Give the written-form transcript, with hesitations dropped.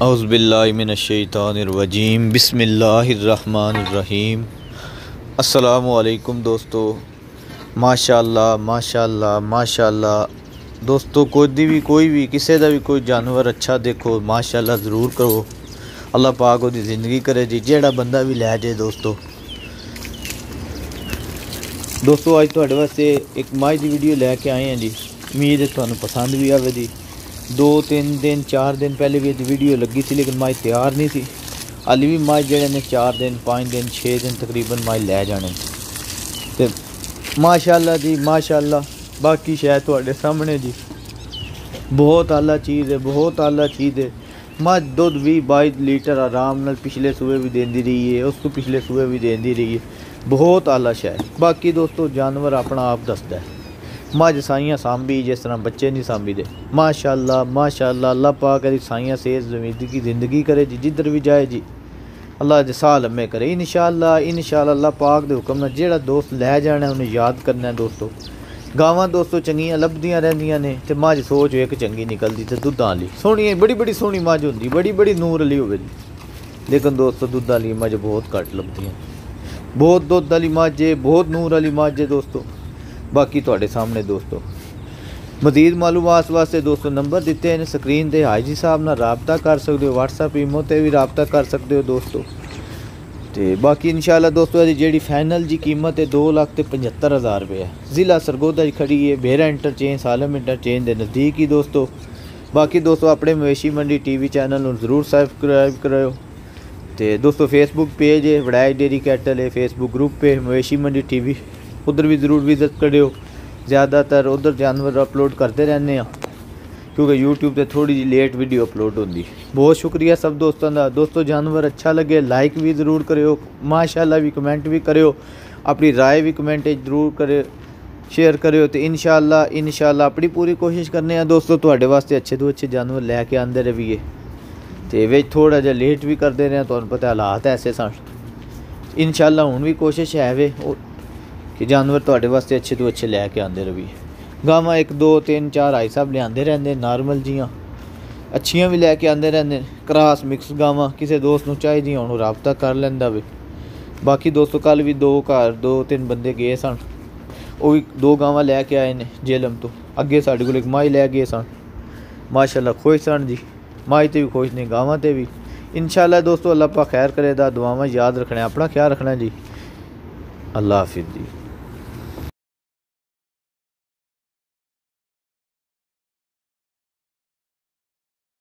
औज़ुबिल्लाहिमिनश्शैतानिर्रजीम बिस्मिल्लाहिर्रहमानिर्रहीम। अस्सलामुअलैकुम दोस्तों। माशाअल्लाह माशाअल्लाह माशाअल्लाह दोस्तों, कोई भी किसी का भी कोई जानवर अच्छा देखो माशाअल्लाह ज़रूर करो। अल्लाह पाक उसकी ज़िंदगी करे जी, जेड़ा बंदा भी लै जाए। दोस्तों अज तुहाडे वास्ते एक मझ की वीडियो लैके आए हैं जी। उम्मीद है तुहानू पसंद भी आवे जी। 2-3 दिन 4 दिन पहले भी वीडियो लगी थी, लेकिन मझ तैयार नहीं थी। हाली भी मझ जेडे ने 4 दिन 5 दिन 6 दिन तकरीबन मझ लै जाने ते माशाअल्लाह जी माशाअल्लाह। बाकी शायद तुहाडे सामने जी बहुत आला चीज़ है, बहुत आला चीज़ है। मझ दुध 20-22 लीटर आराम नाल पिछले सूबे भी देंदी रही है, उस तो पिछले सूबे भी देंदी रही है। बहुत आला शायद। बाकी दोस्तों जानवर अपना आप दसदा है। मझ साइयां सांभी जिस तरह बच्चे नहीं सांभी दे। माशाअल्लाह माशाअल्लाह। अल्लाह पाक करी साइयां सेहत ज़िंदगी करे जी, जिधर भी जाए जी अल्लाह दे साल लम्मे करे इंशाअल्लाह इंशाअल्लाह। अल्लाह पाक दे हुक्म नाल जेड़ा दोस्त लै जाना है उन्हें याद करना है। दोस्तों गावां दोस्तों चंगियां लभदियां रहिंदियां ने ते मझ सोच एक चंगी निकलदी ते दुद्ध आली सोहनी बड़ी सोहनी मझ हुंदी, बड़ी नूर अली होवे जी। लेकिन दोस्तों दुद्ध आली मझ बहुत घट लभदियां। बहुत दुद्ध आली मझ है, बहुत नूर आली मझ है दोस्तों। बाकी तुहाडे सामने दोस्तों मजीद मालूमात वास्ते दोस्तों नंबर दिते हैं स्क्रीन पर। हाजी साहब नाल राबता कर सकते हो, व्हाट्सएप ईमो ते भी राबता कर सकते हो दोस्तों। तो बाकी इंशाअल्लाह दोस्तों जी फाइनल जी कीमत है 2,75,000 रुपये है। ज़िला सरगोदा खड़ी है, बेरा इंटरचेंज सालम इंटरचेंज के नज़दीक ही दोस्तों। बाकी दोस्तों अपने मवेशी मंडी TV चैनल में जरूर सब्सक्राइब करो। तो दोस्तों फेसबुक पेज है वड़ैच डेयरी कैटल है, फेसबुक ग्रुप पे मवेशी मंडी TV, उधर भी ज़रूर विजिट करो। ज़्यादातर उधर जानवर अपलोड करते रहने क्योंकि यूट्यूब पे थोड़ी जी लेट वीडियो अपलोड होती। बहुत शुक्रिया सब दोस्तों का। दोस्तों जानवर अच्छा लगे लाइक भी ज़रूर करो, माशाअल्लाह भी कमेंट भी करो, अपनी राय भी कमेंट जरूर करे शेयर करो। तो इंशाअल्लाह अपनी पूरी कोशिश करने हैं दोस्तों तुहाडे वास्ते अच्छे तो अच्छे जानवर लैके आंदे रहिए। तो वे थोड़ा जहा लेट भी करते रहे, तुहानू पता हालात ऐसे सन। इंशाअल्लाह हुण भी कोशिश है वे कि जानवर तुहाडे वास्ते अच्छे तो अच्छे लैके आंदे रहिए। गावां 1 2 3 4 आई साहब लियाते रहते, नॉर्मल जियां अच्छियां भी लैके आंदे रहते। क्रॉस मिक्स गावां किसी दोस्त नूं चाहिए उन्होंने राबता कर लैंदा वे। बाकी दोस्तों कल भी 2-3 बंदे गए सन, वो भी 2 गावां लैके आए ने जेलम तो। अगे साडे कोल एक मझ लै गए सन, माशाअल्लाह खुश सन जी। मझ ते भी खुश ने, गावां ते भी। इंशाअल्लाह दोस्तों अल्लाह पाक खैर करेगा। दुआवां याद रखना, अपना ख्याल रखना जी। अल्लाह हाफिज़ जी।